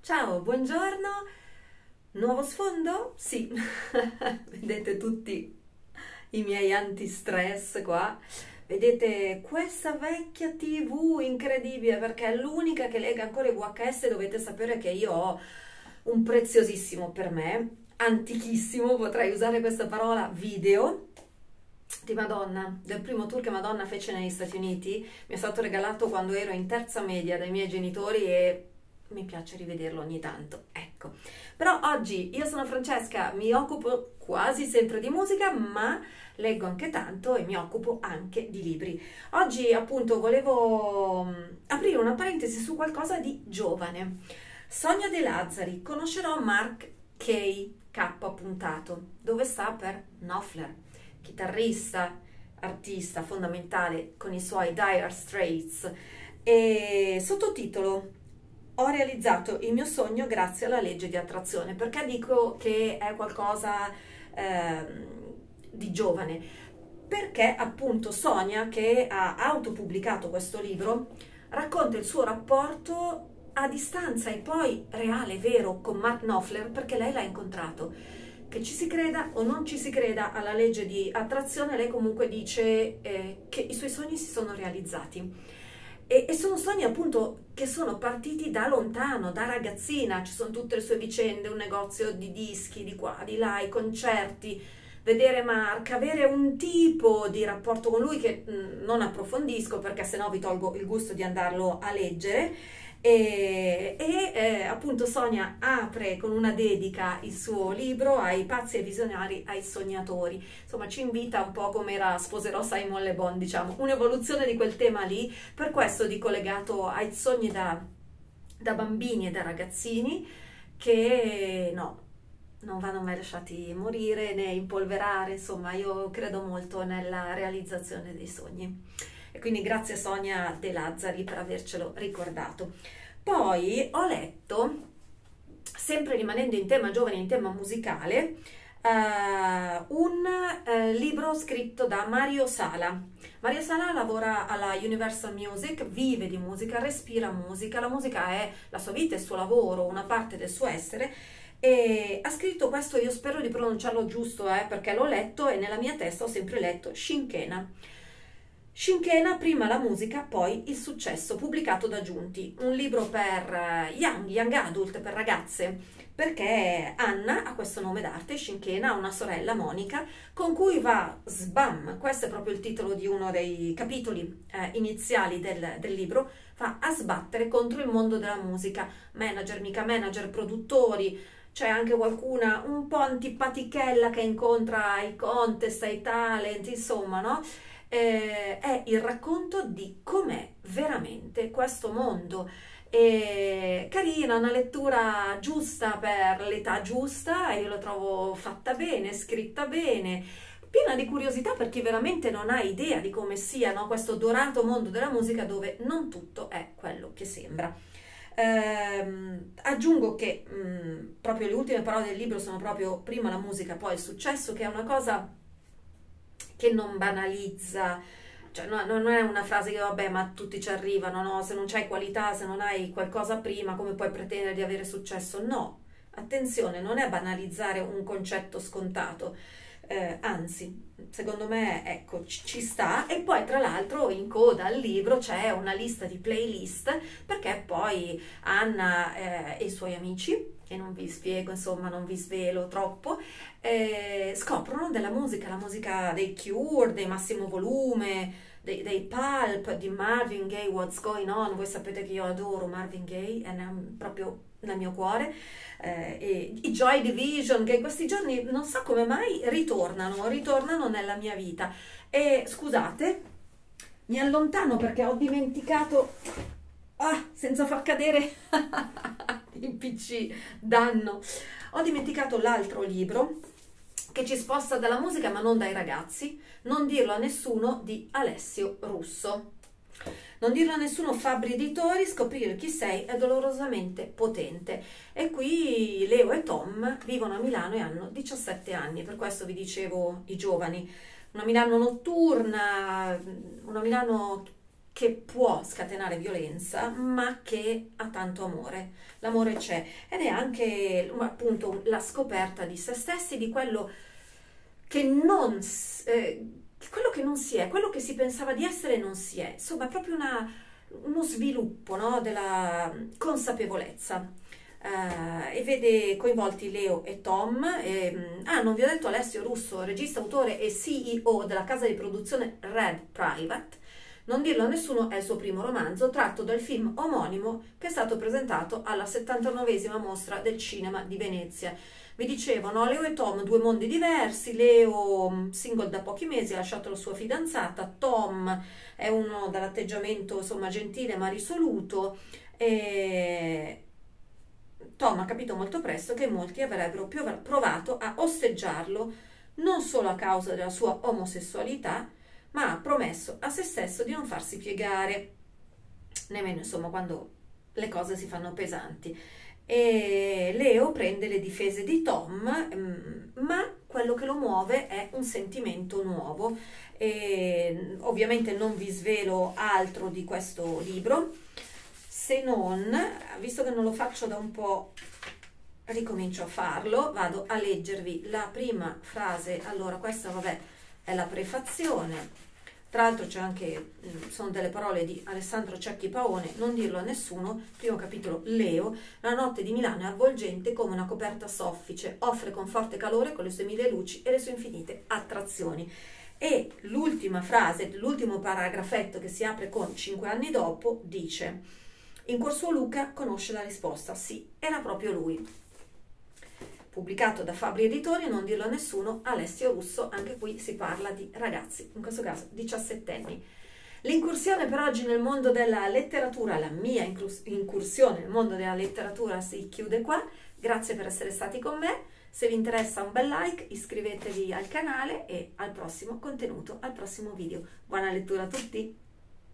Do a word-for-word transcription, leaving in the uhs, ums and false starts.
Ciao, buongiorno. Nuovo sfondo? Sì, vedete tutti i miei antistress qua. Vedete questa vecchia T V incredibile perché è l'unica che lega ancora i V H S. Dovete sapere che io ho un preziosissimo per me, antichissimo, potrei usare questa parola, video di Madonna, del primo tour che Madonna fece negli Stati Uniti. Mi è stato regalato quando ero in terza media dai miei genitori e mi piace rivederlo ogni tanto, ecco. Però oggi io sono Francesca, mi occupo quasi sempre di musica, ma leggo anche tanto e mi occupo anche di libri. Oggi appunto volevo mm, aprire una parentesi su qualcosa di giovane. Sonia De Lazzari, conoscerò Mark K, K puntato, dove sta per Knopfler, chitarrista, artista fondamentale con i suoi Dire Straits, e sottotitolo: ho realizzato il mio sogno grazie alla legge di attrazione. Perché dico che è qualcosa ehm, di giovane? Perché appunto Sonia, che ha autopubblicato questo libro, racconta il suo rapporto a distanza e poi reale, vero, con Mark Knopfler, perché lei l'ha incontrato. Che ci si creda o non ci si creda alla legge di attrazione, lei comunque dice eh, che i suoi sogni si sono realizzati. E, e sono sogni appunto che sono partiti da lontano, da ragazzina. Ci sono tutte le sue vicende, un negozio di dischi di qua, di là, i concerti, vedere Mark, avere un tipo di rapporto con lui che mh, non approfondisco perché sennò vi tolgo il gusto di andarlo a leggere. E, e eh, appunto Sonia apre con una dedica il suo libro ai pazzi, ai visionari, ai sognatori. Insomma, ci invita un po' come era Sposerò Simon Le Bon, diciamo, un'evoluzione di quel tema lì. Per questo dico legato ai sogni da, da bambini e da ragazzini che no, non vanno mai lasciati morire né impolverare. Insomma, io credo molto nella realizzazione dei sogni. E quindi grazie Sonia De Lazzari per avercelo ricordato. Poi ho letto, sempre rimanendo in tema giovane, in tema musicale, Uh, un uh, libro scritto da Mario Sala. Mario Sala lavora alla Universal Music, vive di musica, respira musica, la musica è la sua vita, il suo lavoro, una parte del suo essere, e ha scritto questo, io spero di pronunciarlo giusto, eh, perché l'ho letto e nella mia testa ho sempre letto Scinkena. Scinkena, prima la musica, poi il successo, pubblicato da Giunti, un libro per young, young adult, per ragazze, perché Anna ha questo nome d'arte, Scinkena, ha una sorella, Monica, con cui va sbam, questo è proprio il titolo di uno dei capitoli eh, iniziali del, del libro, va a sbattere contro il mondo della musica, manager, mica manager, produttori. C'è anche qualcuna un po' antipatichella che incontra ai contest, ai talent, insomma, no? Eh, è il racconto di com'è veramente questo mondo. E carina, una lettura giusta per l'età giusta, io la trovo fatta bene, scritta bene, piena di curiosità per chi veramente non ha idea di come sia, no? Questo dorato mondo della musica dove non tutto è quello che sembra. Ehm, aggiungo che mh, proprio le ultime parole del libro sono proprio prima la musica, poi il successo, che è una cosa che non banalizza, cioè no, non è una frase che vabbè ma tutti ci arrivano, no? Se non c'hai qualità, se non hai qualcosa prima, come puoi pretendere di avere successo? No, attenzione, non è banalizzare un concetto scontato, eh, anzi, secondo me, ecco, ci, ci sta. E poi tra l'altro in coda al libro c'è una lista di playlist, perché poi Anna eh, e i suoi amici, e non vi spiego, insomma, non vi svelo troppo, eh, scoprono della musica, la musica dei Cure, dei Massimo Volume, dei, dei Pulp, di Marvin Gaye, What's Going On. Voi sapete che io adoro Marvin Gaye, è proprio nel mio cuore, eh, e i Joy Division, che in questi giorni non so come mai ritornano, ritornano nella mia vita. E scusate, mi allontano perché ho dimenticato, ah, senza far cadere il P C, danno, ho dimenticato l'altro libro che ci sposta dalla musica ma non dai ragazzi, Non dirlo a nessuno, di Alessio Russo. Non dirlo a nessuno, Fabbri Editori, scoprire chi sei è dolorosamente potente. E qui Leo e Tom vivono a Milano e hanno diciassette anni, per questo vi dicevo i giovani. Una Milano notturna, una Milano che può scatenare violenza, ma che ha tanto amore. L'amore c'è, ed è anche appunto la scoperta di se stessi, di quello che non, eh, quello che non si è, quello che si pensava di essere non si è. Insomma, è proprio una, uno sviluppo, no, della consapevolezza. Uh, e vede coinvolti Leo e Tom. E, ah, non vi ho detto, Alessio Russo, regista, autore e C E O della casa di produzione Red Private. Non dirlo a nessuno è il suo primo romanzo, tratto dal film omonimo che è stato presentato alla settantanovesima mostra del cinema di Venezia. Vi dicevo, no? Leo e Tom, due mondi diversi. Leo, single da pochi mesi, ha lasciato la sua fidanzata. Tom è uno dall'atteggiamento, insomma, gentile ma risoluto. E Tom ha capito molto presto che molti avrebbero provato a osteggiarlo non solo a causa della sua omosessualità, ma ha promesso a se stesso di non farsi piegare, nemmeno insomma quando le cose si fanno pesanti. E Leo prende le difese di Tom, ma quello che lo muove è un sentimento nuovo. E ovviamente non vi svelo altro di questo libro, se non, visto che non lo faccio da un po', ricomincio a farlo. Vado a leggervi la prima frase. Allora, questa vabbè è la prefazione, tra l'altro c'è anche, sono delle parole di Alessandro Cecchi Paone. Non dirlo a nessuno, primo capitolo. Leo, la notte di Milano è avvolgente come una coperta soffice, offre con forte calore con le sue mille luci e le sue infinite attrazioni. E l'ultima frase, l'ultimo paragrafetto che si apre con cinque anni dopo, dice: in cuor suo Luca conosce la risposta. Sì, era proprio lui. Pubblicato da Fabbri Editori, non dirlo a nessuno, Alessio Russo. Anche qui si parla di ragazzi, in questo caso diciassettenni. L'incursione per oggi nel mondo della letteratura, la mia incursione nel mondo della letteratura si chiude qua. Grazie per essere stati con me. Se vi interessa un bel like, iscrivetevi al canale e al prossimo contenuto, al prossimo video. Buona lettura a tutti!